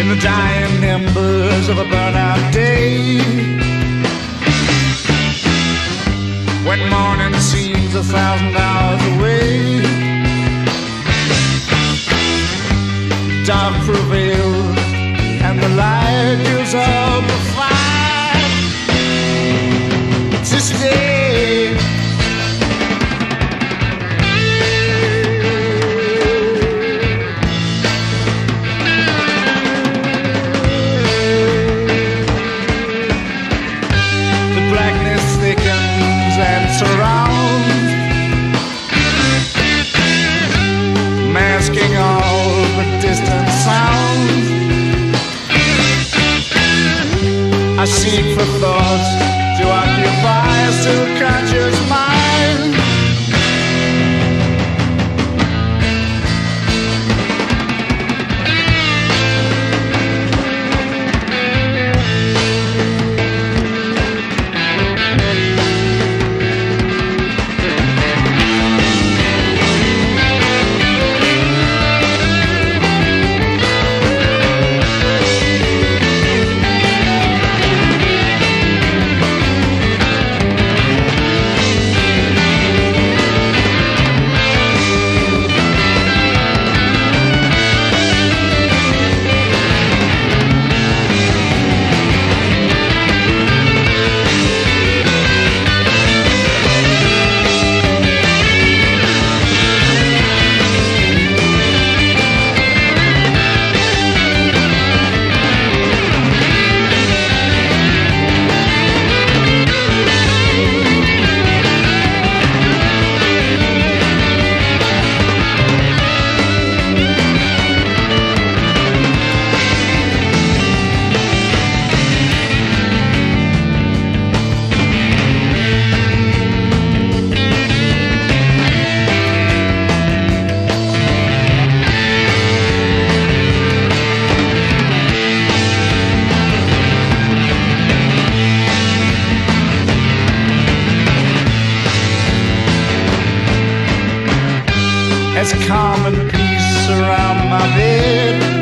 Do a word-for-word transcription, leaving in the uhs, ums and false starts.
in the dying embers of a burnout day, when morning seems a thousand hours away. Dark prevails and the light gives up a fight to stay. The blackness thickens and surrounds, masking all the distant sounds. I seek for thoughts to occupy a still conscious mind. As calm and peace surround my bed,